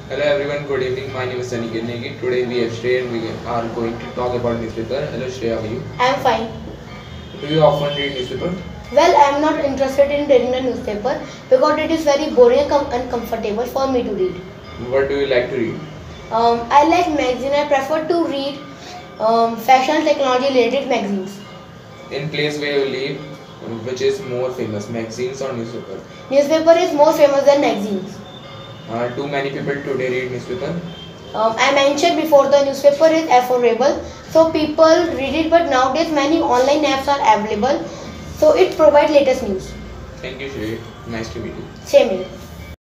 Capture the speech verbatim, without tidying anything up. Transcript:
Hello everyone, good evening. My name is Aniket Negi. Today we have Shreya and we are going to talk about newspaper. Hello Shreya, how are you? I am fine. Do you often read newspaper? Well, I am not interested in reading the newspaper because it is very boring and uncomfortable for me to read. What do you like to read? Um, I like magazine. I prefer to read um, fashion and technology related magazines. In place where you live, which is more famous, magazines or newspaper? Newspaper is more famous than magazines. Uh, do many people today read newspaper? Um, I mentioned before the newspaper is affordable, so people read it. But nowadays many online apps are available, so it provides latest news. Thank you Shreya. Nice to meet you. Same here.